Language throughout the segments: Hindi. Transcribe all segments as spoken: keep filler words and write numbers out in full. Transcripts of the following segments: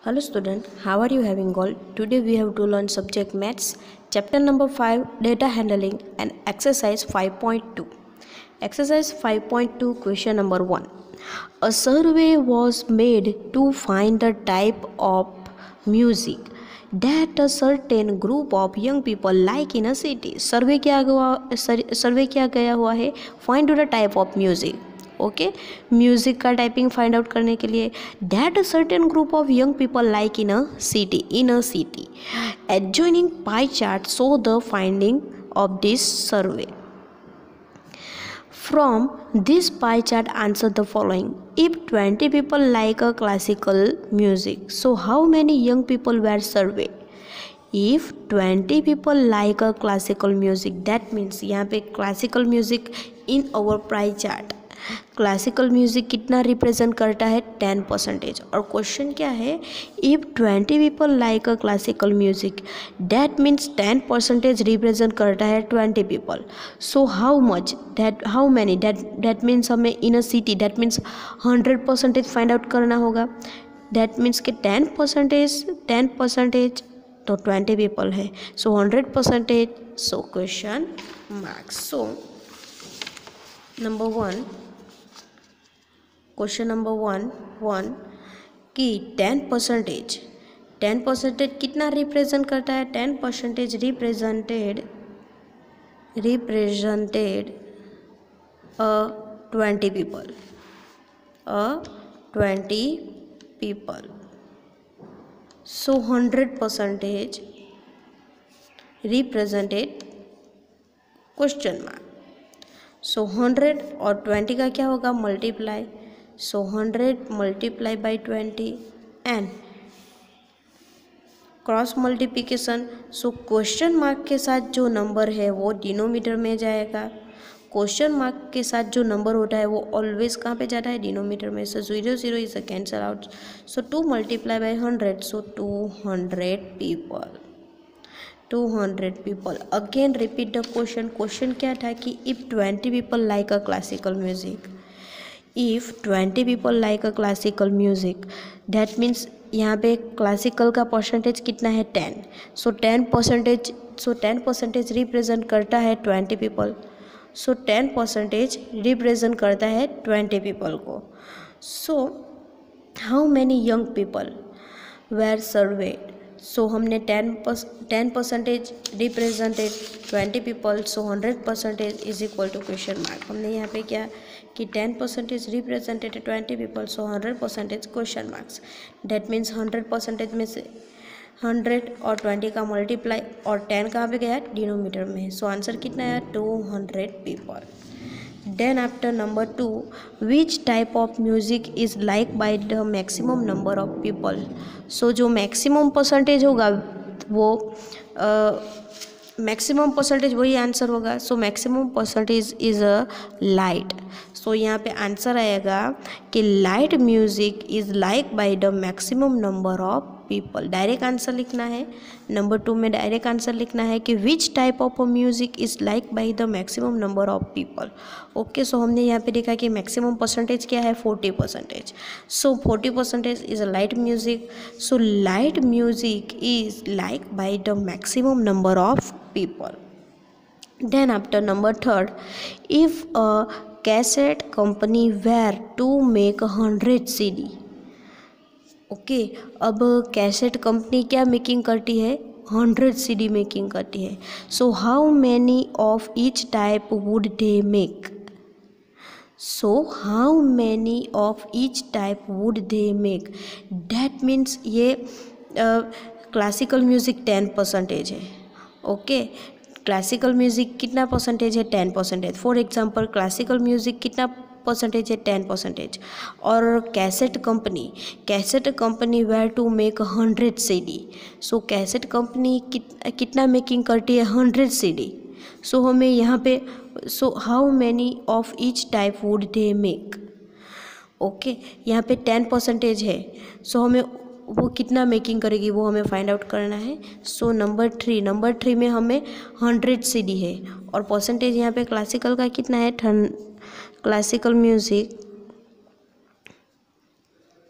Hello student, how are you having all? Today we have to learn subject maths, chapter number five, data handling, and exercise five point two. Exercise five point two, question number one. A survey was made to find the type of music that a certain group of young people like in a city. सर्वे किया हुआ सर्वे किया गया हुआ है find the type of music. Okay, music का टाइपिंग फाइंड आउट करने के लिए that a certain group of young people like in a city in a city adjoining pie chart show the finding of this survey. From this pie chart, answer the following. If twenty people like a classical music, so how many young people were surveyed? If twenty people like a classical music, that means यहाँ पे classical music in our pie chart. Classical music कितना रिप्रेजेंट करता है टेन परसेंटेज. और क्वेश्चन क्या है, if twenty people like a classical music that means ten percentage represent करता है twenty people. So how much that how many that that means हमें in a city that means hundred percentage find out करना होगा. दैट मीन्स कि टेन परसेंटेज टेन परसेंटेज तो ट्वेंटी पीपल है, so hundred percentage. So question marks. सो number one, question number one one कि टेन परसेंटेज टेन परसेंटेज कितना रिप्रेजेंट करता है. Ten percentage represented represented a twenty people a twenty people. So hundred percentage represented question mark. So hundred और ट्वेंटी का क्या होगा, multiply. So hundred multiply by twenty and cross multiplication. So question mark के साथ जो नंबर है वो डिनोमीटर में जाएगा. क्वेश्चन मार्क के साथ जो नंबर होता है वो ऑलवेज कहाँ पे जाता है, डिनोमीटर में. So zero zero is a cancel out. So two multiply by hundred, so two hundred people two hundred people. Again repeat the question. Question क्या था कि if twenty people like a classical music if twenty people like a classical music that means यहाँ पे क्लासिकल का परसेंटेज कितना है, ten. So ten percentage so ten percentage represent करता है twenty people. So ten percentage represent करता है ट्वेंटी पीपल को. So how many young people were surveyed. सो हमने ten ten percentage represented twenty people. So hundred percentage is equal to question mark. हमने यहाँ पे क्या कि ten percentage represented twenty people, so hundred percentage question marks. That means hundred percentage में से हंड्रेड और ट्वेंटी का मल्टीप्लाई और टेन कहाँ पे गया, डिनोमीटर में. सो आंसर कितना है, two hundred people. Then after number two, which type of music is like by the maximum number of people. So जो मैक्सिमम परसेंटेज होगा वो मैक्सिमम परसेंटेज वही आंसर होगा. So maximum percentage is a light. So यहाँ पे आंसर आएगा कि light music is like by the maximum number of people. Direct answer लिखना है. नंबर टू में डायरेक्ट आंसर लिखना है कि which type of music is like by the maximum number of people. Okay, so हमने यहाँ पे देखा कि मैक्सिमम परसेंटेज क्या है, forty percentage. So forty percentage is a light music. So light music is like by the maximum number of people. Then after number third, if a cassette company were to make a hundred C D. Okay, अब कैसेट कंपनी क्या मेकिंग करती है, हंड्रेड सी डी मेकिंग करती है. So how many of each type would they make. So how many of each type would they make. That means ये क्लासिकल म्यूजिक टेन परसेंटेज है. ओके, क्लासिकल म्यूज़िक कितना परसेंटेज है, ten percentage. For example classical music कितना परसेंटेज है, टेन परसेंटेज. और cassette company cassette company were to make hundred C D. So cassette company कित, कितना मेकिंग करती है, हंड्रेड सी डी. सो हमें यहाँ पे so how many of each type would they make. Okay, यहाँ पे टेन परसेंटेज है. सो हमें वो कितना मेकिंग करेगी वो हमें फाइंड आउट करना है. So number three number three में हमें हंड्रेड सी डी है और परसेंटेज यहाँ पे क्लासिकल का कितना है, क्लासिकल म्यूज़िक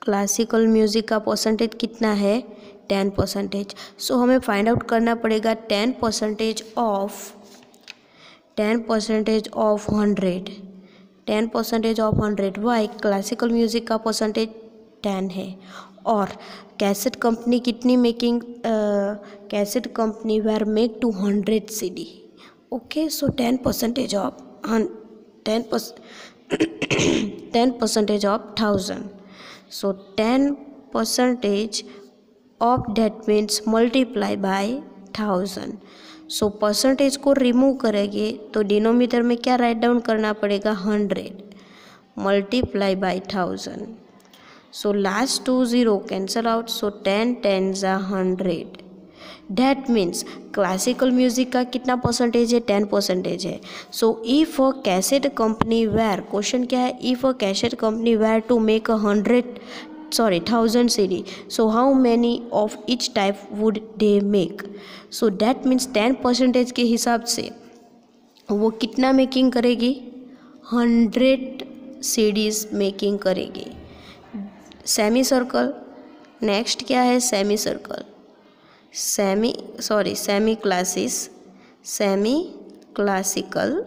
क्लासिकल म्यूज़िक का परसेंटेज कितना है, टेन परसेंटेज। सो हमें फाइंड आउट करना पड़ेगा ten percentage of ten percentage of hundred ten percentage of hundred why classical music का परसेंटेज टेन है। और कैसेट कंपनी कितनी making, cassette company were make two hundred C D. Okay, so ten percentage of ten ten percentage of thousand, so ten percentage of that means multiply by thousand. So percentage को रिमूव करेंगे तो डिनोमीटर में क्या राइट डाउन करना पड़ेगा, hundred multiply by thousand. So last two zero cancel out, so ten ten ज़ा hundred. That means classical music का कितना परसेंटेज है, टेन परसेंटेज है। So if a cassette company were, question क्या है, if a cassette company were to make a hundred sorry thousand C D, so how many of each type would they make. So that means ten percentage के हिसाब से वो कितना मेकिंग करेगी, हंड्रेड सीडीज मेकिंग करेगी। सेमी सर्कल, नेक्स्ट क्या है, semi circle, semi sorry semi classes semi classical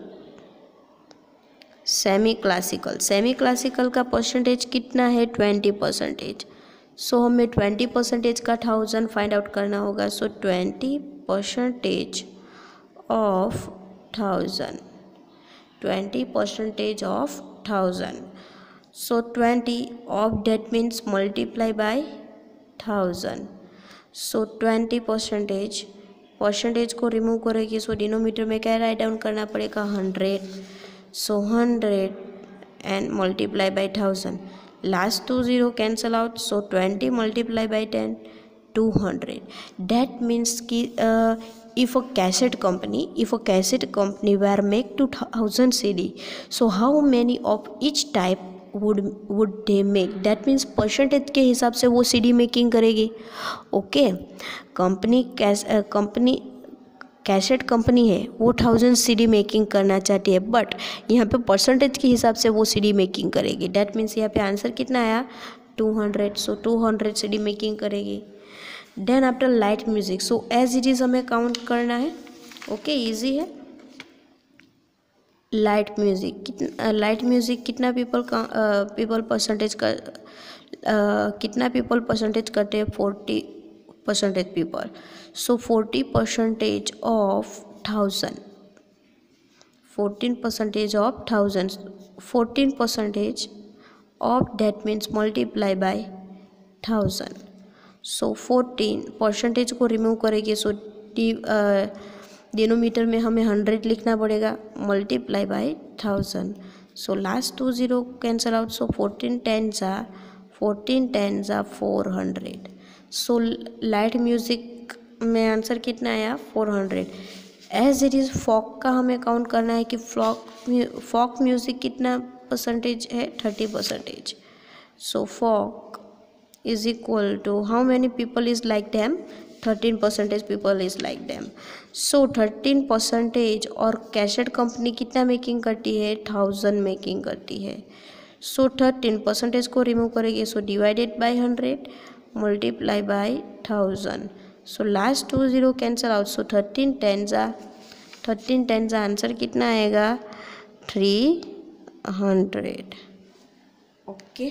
semi classical semi classical का परसेंटेज कितना है, ट्वेंटी परसेंटेज। सो हमें ट्वेंटी परसेंटेज का थाउजेंड फाइंड आउट करना होगा। So twenty percentage of thousand twenty percentage of thousand, so twenty of that means multiply by thousand. So twenty percentage percentage को रिमूव करेगी, सो डिनोमीटर में क्या राइट डाउन करना पड़ेगा, hundred. So hundred and multiply by thousand, last two zero cancel out, so twenty multiply by ten, two hundred. That means कि if a cassette company if a cassette company were make two thousand C D, so how many of each type would would they make. That means percentage के हिसाब से वो सी डी मेकिंग करेगी। ओके, कंपनी कैस कंपनी कैसेट कंपनी है वो थाउजेंड सी डी मेकिंग करना चाहती है, बट यहाँ पे परसेंटेज के हिसाब से वो सी डी मेकिंग करेगी। दैट मीन्स यहाँ पे आंसर कितना आया, two hundred. So two hundred C D making करेगी। Then after light music, so as it is हमें काउंट करना है। ओके, इजी है। लाइट म्यूज़िक कितना लाइट म्यूज़िक कितना पीपल का पीपल परसेंटेज का uh, कितना पीपल परसेंटेज करते हैं, forty percentage people. So forty percentage of thousand fourteen percentage of thousand fourteen percentage of that means multiply by thousand. So fourteen percentage को रिमूव करेंगे, सो डी डिनोमीटर में हमें हंड्रेड लिखना पड़ेगा, multiply by thousand. So last two zero cancel out, so fourteen ten ज़ा फोर्टीन टेन ज़ा four hundred. So light music में आंसर कितना आया, four hundred. As it is folk का हमें काउंट करना है कि फ्लॉक फॉक म्यूज़िक कितना परसेंटेज है, thirty percentage. So folk is equal to how many people is like them, thirteen percentage people is like them. So thirteen percentage और कैसेट कंपनी कितना मेकिंग करती है, थाउजेंड मेकिंग करती है। सो थर्टीन परसेंटेज को रिमूव करेंगे, so divided by hundred multiply by thousand. So last two zero cancel out, so thirteen ten ज़ा थर्टीन टेन ज़ा आंसर कितना आएगा, three hundred. Okay,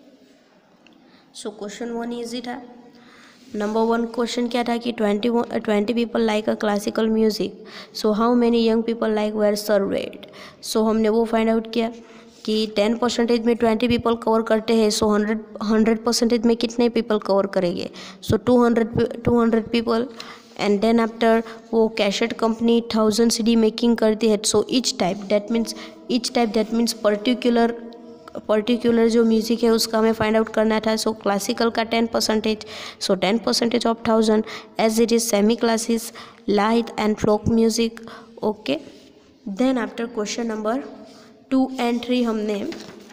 so question one easy था। नंबर वन क्वेश्चन क्या था कि twenty twenty people like a classical music, so how many young people like were surveyed. सो हमने वो फाइंड आउट किया कि टेन परसेंटेज में ट्वेंटी पीपल कवर करते हैं, सो हंड्रेड हंड्रेड परसेंटेज में कितने पीपल कवर करेंगे, so two hundred two hundred people. And then after वो cassette company thousand C D making करती है, so each type that means each type that means particular particular जो म्यूज़िक है उसका हमें फाइंड आउट करना था। सो क्लासिकल का ten percentage, so ten percentage of thousand as it is semi classics light and folk music. Okay, then after question number two and three हमने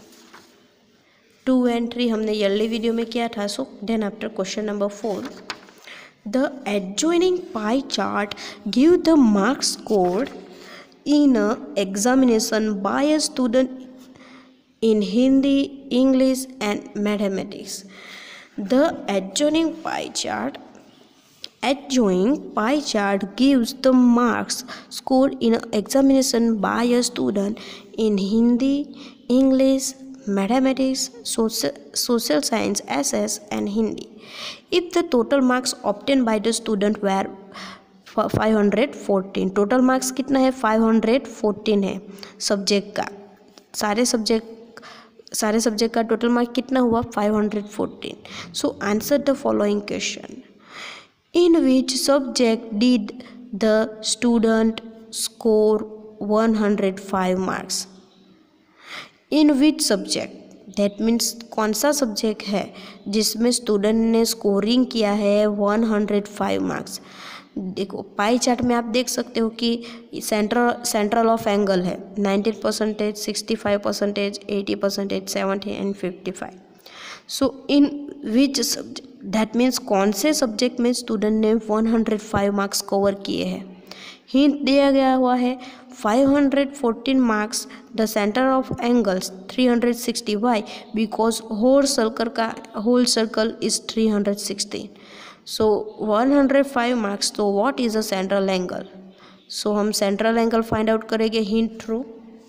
टू एंड थ्री हमने यर्ली वीडियो में किया था। So then after question number four, the adjoining pie chart give the marks scored in a examination by a student in Hindi, English and mathematics. The adjoining pie chart Adjoining pie chart gives the marks scored in an examination by a student in Hindi, English, mathematics, social, social science, S S and Hindi. If the total marks obtained by the student were five hundred fourteen, total marks कितना है फाइव हंड्रेड फोर्टीन है सब्जेक्ट का, सारे सब्जेक्ट सारे सब्जेक्ट का टोटल मार्क कितना हुआ five hundred fourteen. So answer the following question. In which subject did the student score one hundred five marks. In which subject, that means कौन सा सब्जेक्ट है जिसमें स्टूडेंट ने स्कोरिंग किया है वन हंड्रेड फाइव मार्क्स. देखो पाई चार्ट में आप देख सकते हो कि सेंट्रल सेंट्रल ऑफ एंगल है ninety percentage, sixty five percentage, eighty percentage, seventy and fifty five. So in which subject, that means कौन से सब्जेक्ट में स्टूडेंट ने one hundred five marks cover किए हैं. हिंट दिया गया हुआ है five hundred fourteen marks the center of angles three hundred sixty. Why? Because whole circle का whole circle is three hundred sixty. So one hundred five marks. तो what is a central angle? So हम सेंट्रल एंगल फाइंड आउट करेंगे हिंट थ्रू.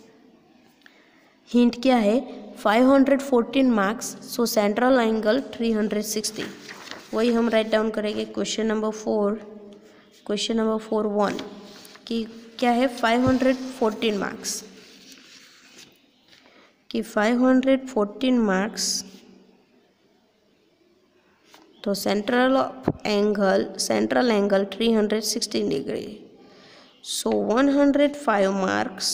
हिंट क्या है? Five hundred fourteen marks. So central angle three hundred sixty. वही हम राइट डाउन करेंगे. Question number four question number four one कि क्या है फाइव हंड्रेड फोर्टीन मार्क्स, कि फाइव हंड्रेड फोर्टीन मार्क्स. तो central of angle central angle three hundred sixteen degree. So one hundred five marks.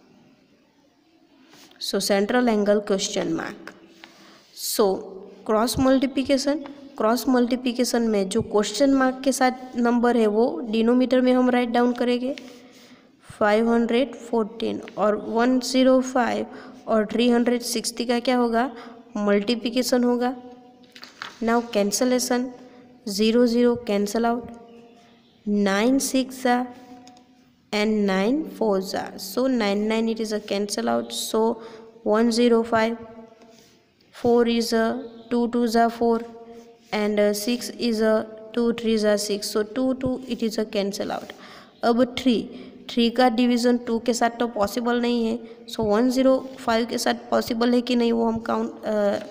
So central angle question mark. So cross multiplication cross multiplication में जो क्वेश्चन मार्क के साथ नंबर है वो डिनोमीटर में हम राइट डाउन करेंगे. फाइव हंड्रेड फोर्टीन और वन ज़ीरो फाइव और थ्री हंड्रेड सिक्सटी का क्या होगा? मल्टीप्लिकेशन होगा. Now cancellation, zero zero cancel out, nine six and nine four. So nine nine it is a cancel out. So one zero five, four is a two two za four, and uh, six is a two three za six. So two two it is a cancel out. अब three थ्री का डिवीज़न टू के साथ तो पॉसिबल नहीं है. सो वन ज़ीरो फाइव के साथ पॉसिबल है कि नहीं वो हम count.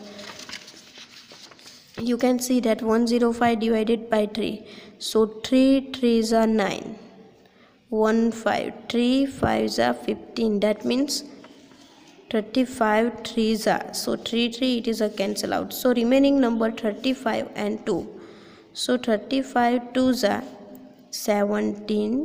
You can see that one zero five divided by three. So three threes are nine. one five. three fives are fifteen. That means thirty-five threes are. So three three it is a cancel out. So remaining number thirty-five and two. So thirty-five twos are seventeen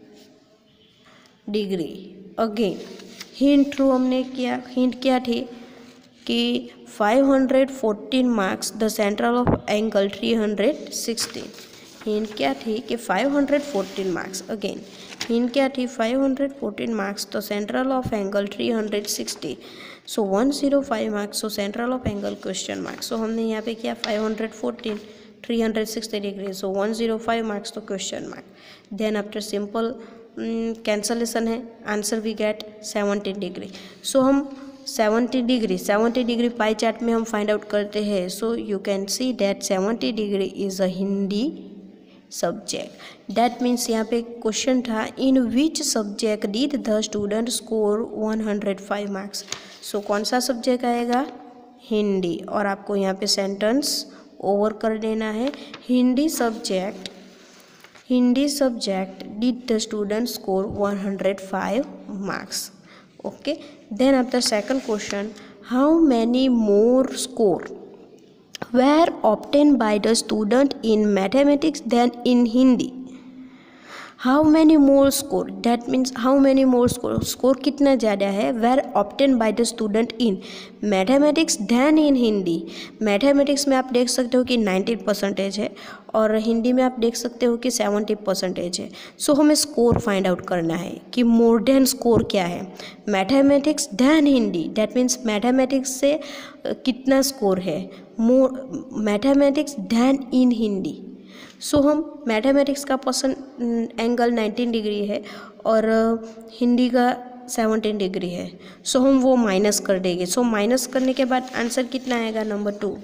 degree. Again hint through हमने किया. hint क्या थी कि five hundred fourteen marks the central of angle three hundred sixteen. Hint क्या थी कि five hundred fourteen marks. Again hint क्या थी? Five hundred fourteen marks the central of angle three hundred sixty. So one zero five marks. So central of angle question mark. So हमने यहाँ पे किया five hundred fourteen three hundred sixty degree. So one zero five marks तो question mark. Then after simple cancellation है, answer we get seventy degree. So हम seventy degree seventy degree pie chart में हम फाइंड आउट करते हैं. So you can see that seventy degree is a Hindi subject. That means यहाँ पे क्वेश्चन था in which subject did the student score one hundred five marks. So कौन सा सब्जेक्ट आएगा? हिंदी. और आपको यहाँ पे सेंटेंस ओवर कर देना है. Hindi subject Hindi subject did the student score one hundred five marks. Okay, then after second question, how many more score were obtained by the student in mathematics than in Hindi? How many more score, that means how many more score, score कितना ज़्यादा है were obtained by the student in mathematics than in Hindi. Mathematics में आप देख सकते हो कि नाइन्टी परसेंटेज है और हिंदी में आप देख सकते हो कि सेवेंटी परसेंटेज है. सो so, हमें स्कोर फाइंड आउट करना है कि मोर देन स्कोर क्या है. Mathematics than Hindi, that means mathematics से कितना स्कोर है more mathematics than in Hindi. So so, हम मैथमेटिक्स का पर्सन एंगल नाइन्टीन डिग्री है और हिंदी का सेवनटीन डिग्री है, सो हम वो माइनस कर देंगे। सो माइनस करने के बाद आंसर कितना आएगा, number two.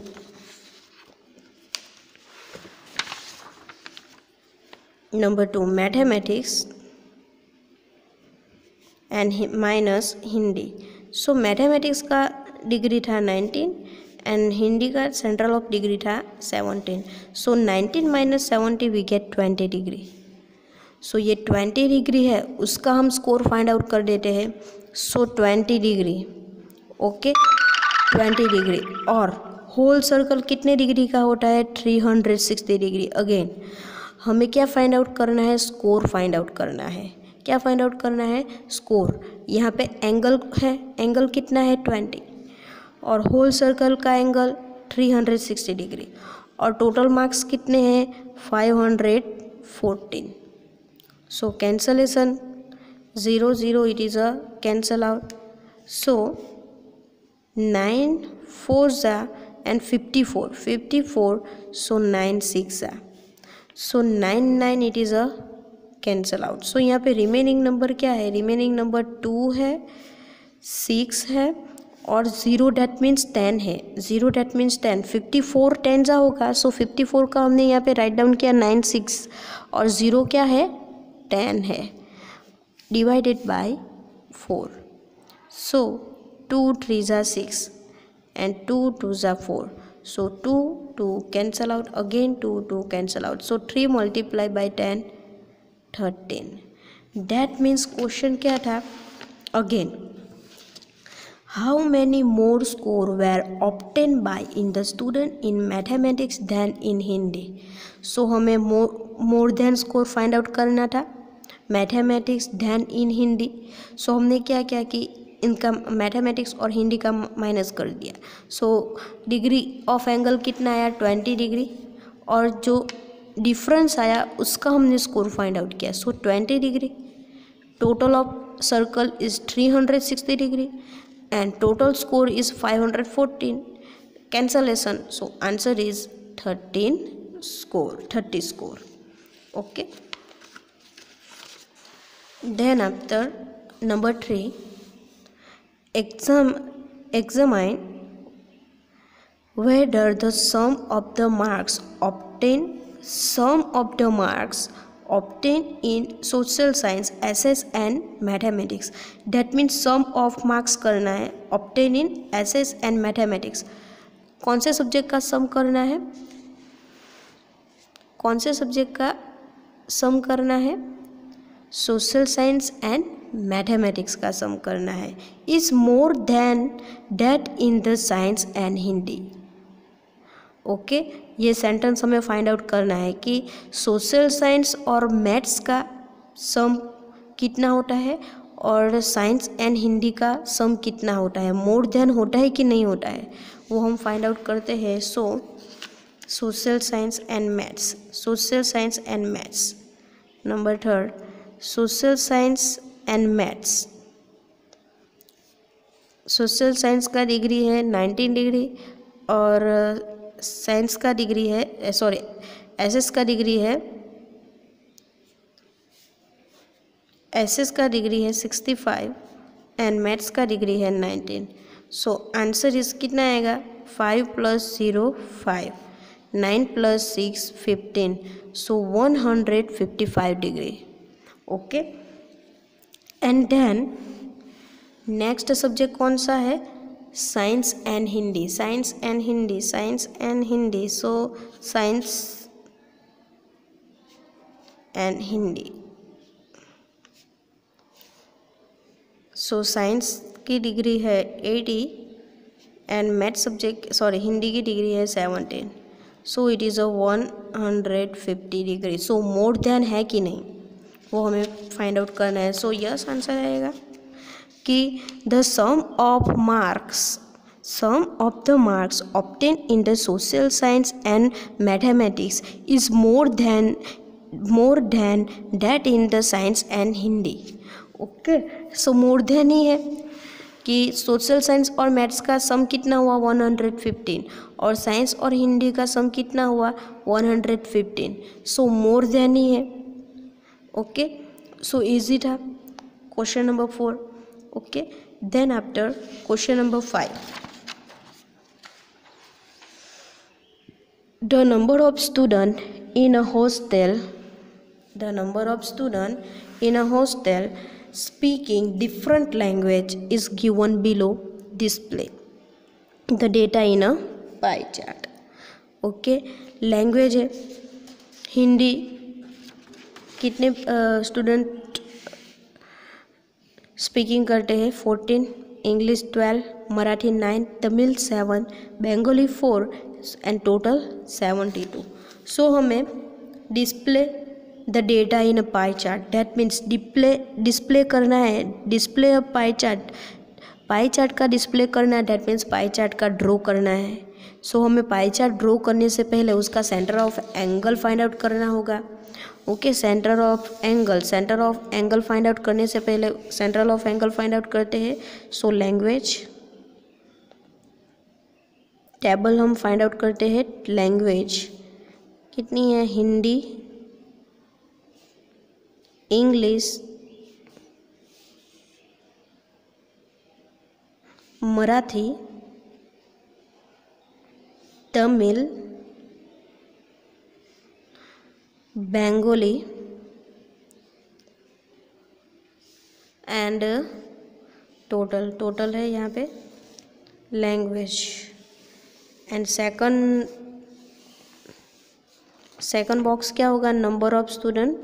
Number two mathematics and minus Hindi. So mathematics का डिग्री था नाइनटीन एंड हिंदी का सेंट्रल ऑफ डिग्री था seventeen. So nineteen minus seventy we get twenty degree. So ये ट्वेंटी डिग्री है, उसका हम स्कोर फाइंड आउट कर देते हैं। So twenty degree, okay, twenty degree. और होल सर्कल कितने डिग्री का होता है, three hundred sixty degree. Again हमें क्या फाइंड आउट करना है, स्कोर फाइंड आउट करना है। क्या फाइंड आउट करना है, स्कोर। यहाँ पे एंगल है, एंगल कितना है, ट्वेंटी, और होल सर्कल का angle three hundred sixty degree, और टोटल मार्क्स कितने हैं, five hundred fourteen. So cancellation, zero zero it is a cancel out. So nine four ज़ा and fifty four, fifty four, so nine six ज़ा, so nine nine it is a cancel out. So यहाँ पे रिमेनिंग नंबर क्या है, रिमेनिंग नंबर टू है, सिक्स है, और ज़ीरो डैट मीन्स टेन है, zero that means ten. Fifty four ten जा होगा, सो फिफ्टी फोर का हमने यहाँ पे राइट डाउन किया नाइन सिक्स, और ज़ीरो क्या है, टेन है, divided by four. So two three ज़ा सिक्स एंड टू टू ज़ा four, so two two cancel out, again two two cancel out. So three multiply by ten, thirteen. That means question क्या था, again how many more score were obtained by in the student in mathematics than in Hindi। so हमें more more than score find out करना था, mathematics than in Hindi। so हमने क्या क्या कि इनका मैथमेटिक्स और हिंदी का माइनस कर दिया। सो डिग्री ऑफ एंगल कितना आया, ट्वेंटी डिग्री, और जो डिफरेंस आया उसका हमने स्कोर फाइंड आउट किया। So twenty degree, total of circle is three hundred sixty degree and total score is five hundred fourteen. Cancellation, so answer is thirteen score, thirty score, okay. Then after number three, exam examine whether the sum of the marks obtained sum of the marks obtained in social science, S S and mathematics। that means sum of marks करना है, obtained in S S and mathematics। कौन से सब्जेक्ट का सम करना है, कौन से सब्जेक्ट का सम करना है, सोशल साइंस एंड मैथमेटिक्स का सम करना है। Is more than that in the science and Hindi, okay okay, ये सेंटेंस हमें फाइंड आउट करना है कि सोशल साइंस और मैथ्स का सम कितना होता है और साइंस एंड हिंदी का सम कितना होता है, मोर देन होता है कि नहीं होता है, वो हम फाइंड आउट करते हैं। So social science and maths, social science and maths. Number third, social science and maths. Social science का डिग्री है नाइनटीन डिग्री और साइंस का डिग्री है, सॉरी एसएस का डिग्री है, एसएस का डिग्री है सिक्सटी फाइव एंड मैथ्स का डिग्री है नाइनटीन। सो आंसर इस कितना आएगा, five plus zero five, nine plus six fifteen, so one hundred fifty five degree, okay. And then next subject कौन सा है, science and Hindi, science and Hindi, science and Hindi. So science and Hindi, so science की डिग्री है eighty and math subject sorry Hindi की डिग्री है seventeen. So it is a one hundred fifty degree. So more than है कि नहीं वो हमें फाइंड आउट करना है। सो यस आंसर आएगा कि the sum of marks sum of the marks obtain in the social science and mathematics is more than more than that in the science and Hindi, okay. So more than ही है कि सोशल साइंस और मैथ्स का सम कितना हुआ वन हंड्रेड फिफ्टीन और साइंस और हिंदी का सम कितना हुआ one hundred fifteen. So more than ही है, ओके। सो इजी था question number four. Okay, then after question number five, the number of student in a hostel the number of students in a hostel speaking different language is given below. Display the data in a pie chart. Okay, language है हिंदी, कितने स्टूडेंट स्पीकिंग करते हैं fourteen, English twelve, Marathi nine, Tamil seven, Bengali four and total seventy two. So हमें display the data in a pie chart, that means display display करना है, display a pie chart, pie chart का डिस्प्ले करना है, दैट मीन्स पाई चार्ट का ड्रॉ करना है. सो so, हमें पाई चार्ट ड्रॉ करने से पहले उसका center of angle find out करना होगा. Okay, center of angle, center of angle find out करने से पहले central of angle find out करते हैं. सो लैंग्वेज टेबल हम फाइंड आउट करते हैं. लैंग्वेज कितनी है, Hindi, English, Marathi, Tamil, Bengali and total, total है यहाँ पे language. And second second box क्या होगा, number of student,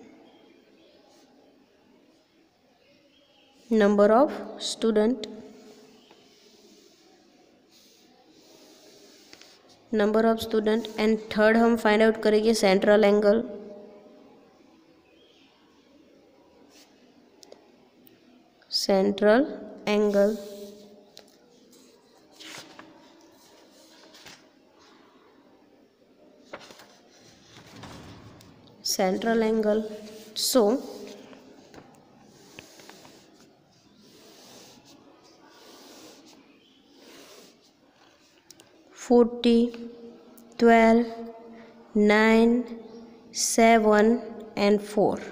number of student, number of student. And third हम फाइंड आउट करेंगे central angle, central angle. Central angle. So forty, twelve, nine, seven and four,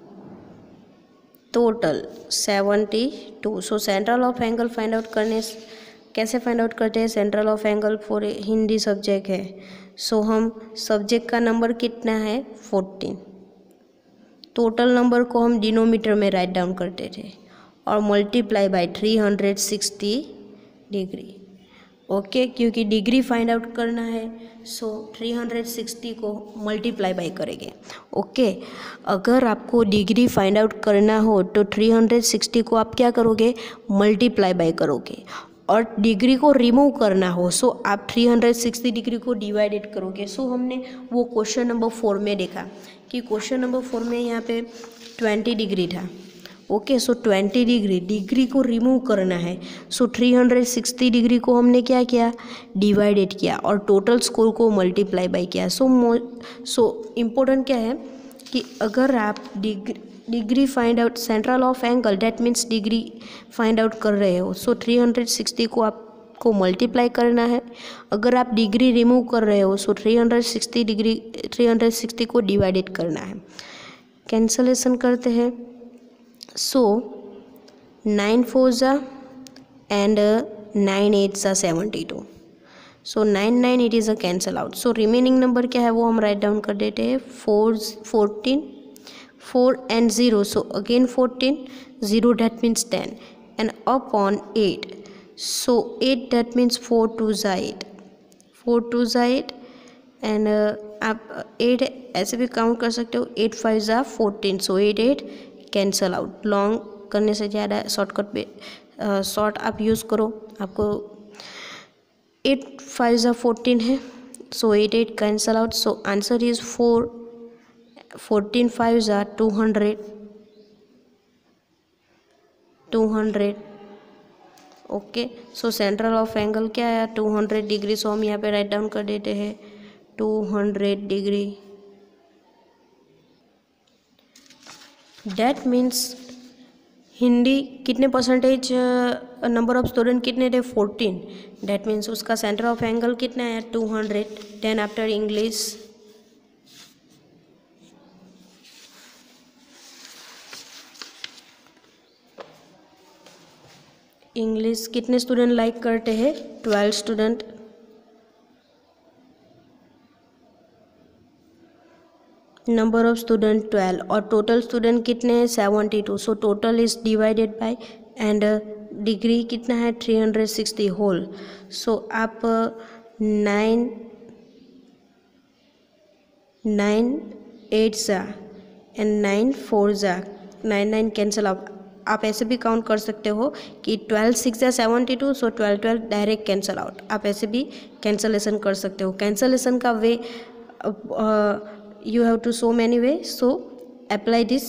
total seventy two. So central of angle find out करने कैसे फाइंड आउट करते हैं, central of angle for Hindi subject है. सो so, हम सब्जेक्ट का नंबर कितना है, फोर्टीन. टोटल नंबर को हम डिनोमीटर में राइट डाउन करते थे और multiply by three hundred sixty degree. Okay, क्योंकि डिग्री फाइंड आउट करना है, सो थ्री हंड्रेड सिक्सटी को मल्टीप्लाई बाय करेंगे. ओके, अगर आपको डिग्री फाइंड आउट करना हो तो थ्री हंड्रेड सिक्सटी को आप क्या करोगे, मल्टीप्लाई बाय करोगे. और डिग्री को रिमूव करना हो सो so आप थ्री हंड्रेड सिक्सटी डिग्री को डिवाइडेड करोगे. सो so हमने वो क्वेश्चन नंबर फोर में देखा कि क्वेश्चन नंबर फोर में यहाँ पे ट्वेंटी डिग्री था. Okay, so twenty degree, degree को रिमूव करना है. So three hundred sixty degree को हमने क्या किया, डिवाइडेड किया और टोटल स्कोर को मल्टीप्लाई बाय किया. सो सो इम्पोर्टेंट क्या है कि अगर आप degree degree find out, central of angle that means degree find out कर रहे हो, सो थ्री हंड्रेड सिक्सटी को आपको मल्टीप्लाई करना है. अगर आप डिग्री रिमूव कर रहे हो so three hundred sixty degree three hundred sixty को डिवाइडेड करना है. कैंसलेशन करते हैं. सो नाइन फोर ज़ा एंड नाइन एट ज़ा seventy two. So nine nine it is a cancel out. So remaining number क्या है वो हम राइट डाउन कर देते हैं. Four fourteen, four and zero, so again fourteen, zero that means ten and upon eight. So eight that means four two ज़ा एट, फोर टू ज़ा एट एंड आप एट ऐसे भी काउंट कर सकते हो. एट फाइव ज़ा fourteen, so eight eight cancel out. Long करने से ज़्यादा शॉर्टकट पे शॉर्ट uh, आप यूज़ करो. आपको एट फाइव ज़ा फोर्टीन है, so eight eight cancel out. So answer is four, fourteen five ज़ा two hundred, two hundred. Okay, so central of angle क्या है, टू हंड्रेड डिग्री. सो हम यहाँ पे राइट डाउन कर देते हैं two hundred degree. That means Hindi कितने परसेंटेज, नंबर ऑफ स्टूडेंट कितने थे, फोर्टीन. डैट मीन्स उसका सेंटर ऑफ एंगल कितना है, two hundred. Then after English, English कितने स्टूडेंट लाइक करते हैं? Twelve student. Number of student twelve और टोटल स्टूडेंट कितने हैं? Seventy two. So total is divided by and degree कितना है? Three hundred sixty whole. So आप नाइन नाइन एट ज़ा एंड नाइन फोर ज़ा नाइन नाइन कैंसिल आउट। आप ऐसे भी काउंट कर सकते हो कि ट्वेल्व सिक्स ज़ा seventy two, so twelve twelve direct cancel out. आप ऐसे भी कैंसलेशन कर सकते हो। कैंसलेशन का वे you have to so many ways, so apply this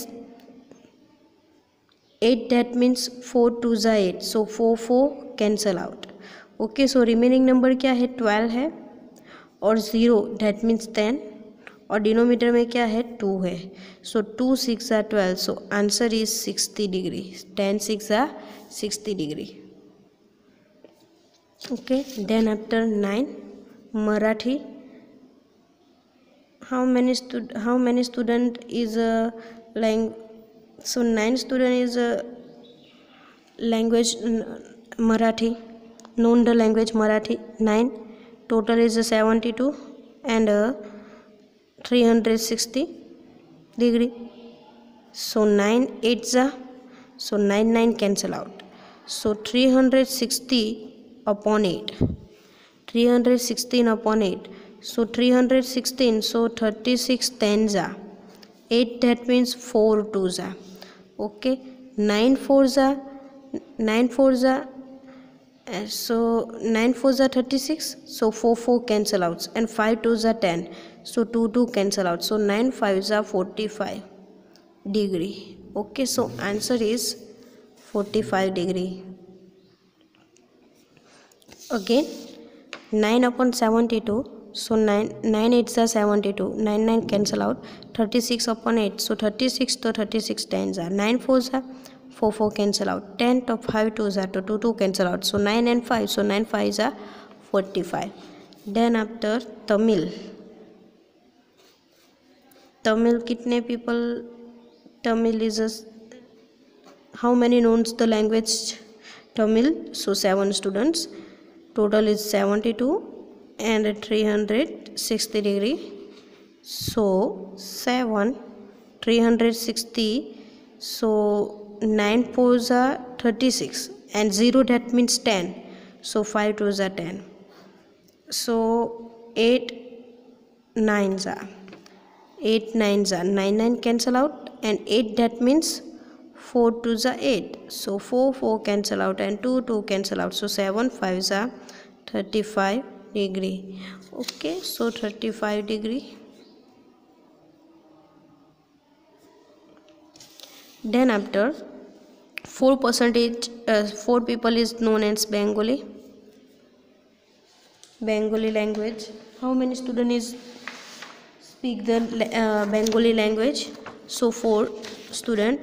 eight, that means four two जा eight, so four four cancel out. okay, so remaining number क्या है? twelve है और zero that means ten और डिनोमीटर में क्या है? two है। so two six जा twelve, so answer is sixty degree। ten six जा sixty degree। okay, then after nine Marathi, how many stud how many student is a lang so nine student is a language Marathi, known the language Marathi। nine total is a seventy-two and a three hundred sixty degree, so nine eight za, so nine nine cancel out, so three hundred sixty upon eight, three hundred sixteen upon eight, so three hundred sixteen, so thirty-six ten जा eight, that means four two जा। okay, nine four जा nine four जा, so nine four जा thirty-six, so four four cancel out and five two जा ten, so two two cancel out, so nine five जा forty-five degree। okay, so answer is forty-five degree। again nine upon seventy-two, so nine nine eight जा seventy-two, nine nine cancel out, thirty-six upon eight, so thirty-six तो thirty-six ten जा, nine four जा four four cancel out, ten तो five two जा तो two two cancel out, so nine and five, so nine five जा forty-five। then after Tamil, Tamil कितने people? Tamil is a, how many knows the language Tamil? so seven students, total is seventy-two and three hundred sixty degree, so seven three hundred sixty, so nine four जा thirty-six and zero that means ten, so five two जा ten, so eight nine जा eight nine जा nine nine cancel out and eight that means four two जा eight, so four four cancel out and two two cancel out, so seven five जा thirty-five degree। okay, so thirty-five degree। then after four percentage uh, four people is known as Bengali, Bengali language, how many student is speak the uh, Bengali language? so four student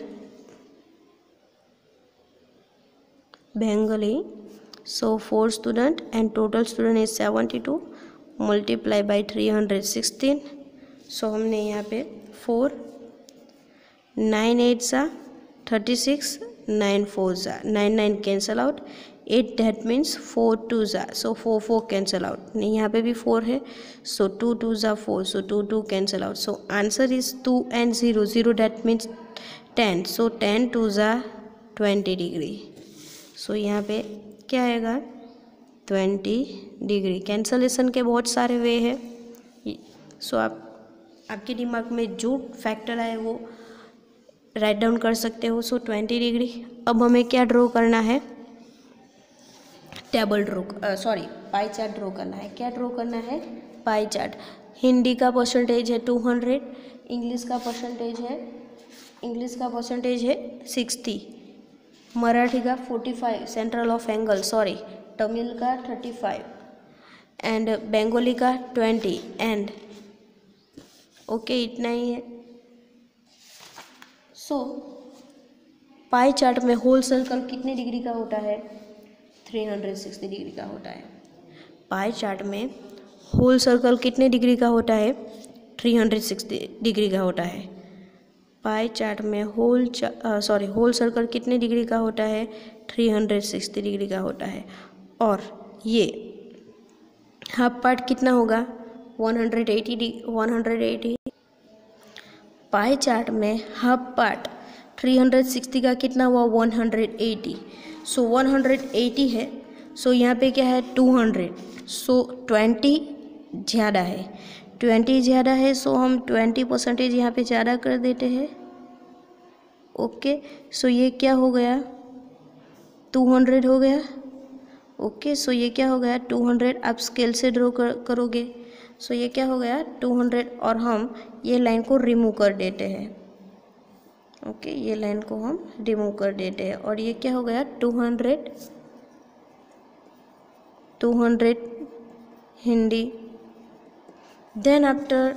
Bengali, so four student and total student is seventy-two multiply by three hundred sixteen, so हमने यहाँ पे four nine eight जा thirty-six, nine four जा nine nine cancel out, eight that means four two जा, so four four cancel out, नहीं यहाँ पे भी four है, so two two जा four, so two two cancel out, so answer is two and zero, zero that means ten, so ten two जा twenty degree, so यहाँ पे क्या आएगा? Twenty degree. कैंसलेशन के बहुत सारे वे हैं, सो आप आपके दिमाग में जो फैक्टर आए वो राइट डाउन कर सकते हो। So twenty degree. अब हमें क्या ड्रॉ करना है? Table draw, sorry pie chart draw करना है। क्या ड्रॉ करना है? Pie chart. हिंदी का परसेंटेज है टू हंड्रेड, इंग्लिश का परसेंटेज है इंग्लिश का परसेंटेज है सिक्सटी, मराठी का forty five, central of angle sorry, Tamil का थर्टी फाइव एंड बंगाली का ट्वेंटी एंड ओके इतना ही है। सो पाई चार्ट में होल सर्कल कितने डिग्री का होता है? थ्री हंड्रेड सिक्सटी डिग्री का होता है। पाई चार्ट में होल सर्कल कितने डिग्री का होता है? थ्री हंड्रेड सिक्सटी डिग्री का होता है। पाई चार्ट में होल सॉरी होल सर्कल कितने डिग्री का होता है? थ्री हंड्रेड सिक्सटी डिग्री का होता है। और ये हाफ पार्ट कितना होगा one hundred eighty one hundred eighty. Pie chart में half part three hundred sixty का कितना हुआ one hundred eighty. So one hundred eighty है, सो यहाँ पे क्या है टू हंड्रेड, सो ट्वेंटी ज़्यादा है, ट्वेंटी ज़्यादा है, सो हम ट्वेंटी परसेंटेज यहाँ पे ज़्यादा कर देते हैं। ओके, सो ये क्या हो गया टू हंड्रेड हो गया। ओके, सो ये क्या हो गया टू हंड्रेड। आप स्केल से ड्रॉ कर करोगे, सो ये क्या हो गया टू हंड्रेड। और हम ये लाइन को रिमूव कर देते हैं। ओके, ये लाइन को हम रिमूव कर देते हैं और ये क्या हो गया two hundred two hundred Hindi. Then after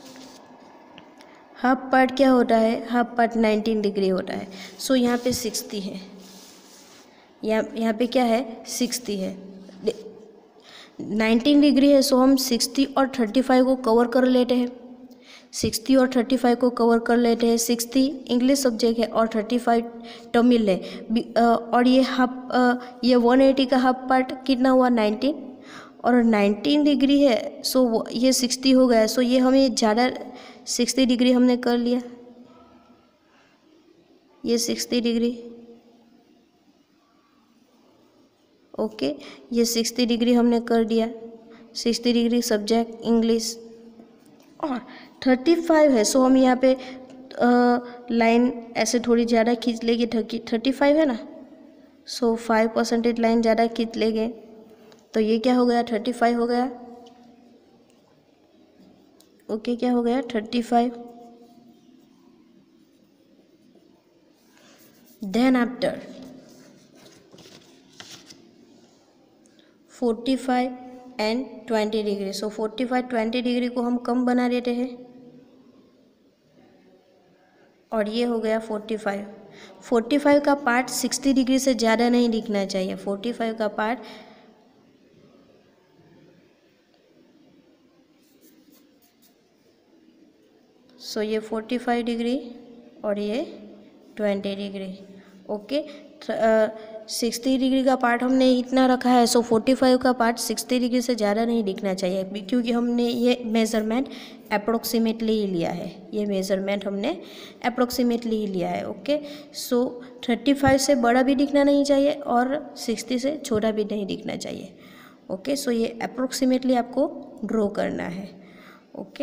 half part क्या होता है, हाफ पार्ट नाइनटीन डिग्री होता है। सो so, यहाँ पे सिक्सटी है, यहाँ यहाँ पे क्या है सिक्सटी है, नाइनटीन डिग्री है। सो so, हम सिक्सटी और थर्टी फाइव को कवर कर लेते हैं, सिक्सटी और थर्टी फाइव को कवर कर लेते हैं। सिक्सटी इंग्लिश सब्जेक्ट है और थर्टी फाइव तमिल है। और ये हाफ ये वन एटी का हाफ पार्ट कितना हुआ नाइनटीन, और नाइनटीन डिग्री है। सो so, ये सिक्सटी हो गया। सो so, ये हमें ज़्यादा सिक्सटी डिग्री हमने कर लिया, ये सिक्सटी डिग्री। ओके, ये सिक्सटी डिग्री हमने कर दिया, सिक्सटी डिग्री सब्जेक्ट इंग्लिश। और थर्टी फाइव है, सो हम यहाँ पे लाइन ऐसे थोड़ी ज़्यादा खींच लेंगे, थर्टी थर्टी फाइव है ना, सो फाइव परसेंटेज लाइन ज़्यादा खींच लेंगे। तो ये क्या हो गया थर्टी फाइव हो गया। ओके, क्या हो गया thirty five. Then after forty five and twenty degree. So forty five twenty degree को हम कम बना देते हैं और ये हो गया फोर्टी फाइव। फोर्टी फाइव का पार्ट सिक्सटी डिग्री से ज़्यादा नहीं दिखना चाहिए। फोर्टी फाइव का पार्ट सो ये फोर्टी फाइव डिग्री और ये twenty degree. Okay, sixty degree का पार्ट हमने इतना रखा है। सो फोर्टी फाइव का पार्ट सिक्सटी डिग्री से ज़्यादा नहीं दिखना चाहिए, क्योंकि हमने ये मेज़रमेंट अप्रोक्सीमेटली ही लिया है, ये मेज़रमेंट हमने अप्रोक्सीमेटली ही लिया है। ओके, सो थर्टी फाइव से बड़ा भी दिखना नहीं चाहिए और सिक्सटी से छोटा भी नहीं दिखना चाहिए। ओके, सो ये अप्रोक्सीमेटली आपको ड्रॉ करना है। ओके,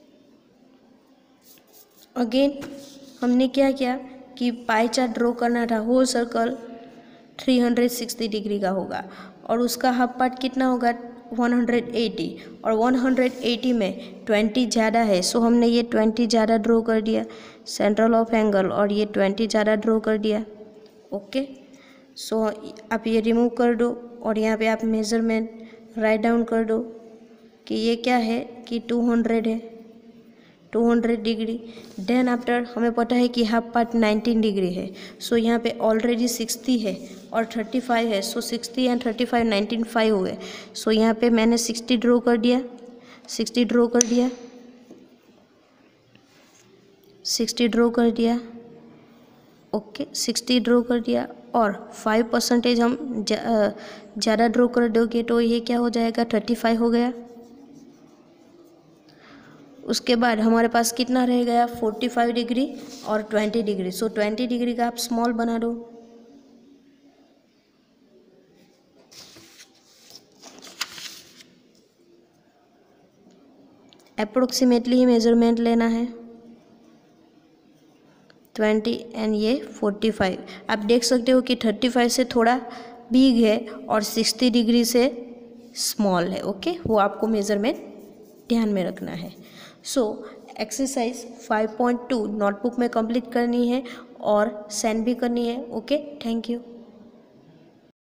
अगेन हमने क्या किया कि पाई चार्ट ड्रॉ करना था, whole circle three hundred sixty degree का होगा और उसका हाफ पार्ट कितना होगा वन हंड्रेड एटी, और वन हंड्रेड एटी में ट्वेंटी ज़्यादा है। सो हमने ये ट्वेंटी ज़्यादा ड्रॉ कर दिया सेंट्रल ऑफ एंगल, और ये ट्वेंटी ज़्यादा ड्रॉ कर दिया। ओके, सो आप ये रिमूव कर दो और यहाँ पे आप मेज़रमेंट राइट डाउन कर दो कि ये क्या है कि टू हंड्रेड है, two hundred degree. Then after हमें पता है कि हाफ पार्ट नाइनटीन डिग्री है। सो so, यहाँ पे ऑलरेडी सिक्सटी है और थर्टी फाइव है। So sixty and thirty five nineteen five हुए। सो यहाँ पे मैंने सिक्सटी ड्रॉ कर दिया, सिक्सटी ड्रॉ कर दिया, सिक्सटी ड्रॉ कर दिया। ओके, सिक्सटी ड्रॉ कर दिया और फाइव परसेंटेज हम ज़्यादा ड्रॉ कर दोगे तो ये क्या हो जाएगा थर्टी फाइव हो गया। उसके बाद हमारे पास कितना रह गया फोर्टी फाइव डिग्री और twenty degree. So twenty degree का आप स्मॉल बना दो। अप्रोक्सीमेटली ही मेजरमेंट लेना है, ट्वेंटी एंड ये फोर्टी फाइव। आप देख सकते हो कि थर्टी फाइव से थोड़ा बिग है और सिक्सटी डिग्री से स्मॉल है। ओके, वो आपको मेजरमेंट ध्यान में रखना है। So exercise five point two notebook में कंप्लीट करनी है और सेंड भी करनी है। ओके, थैंक यू।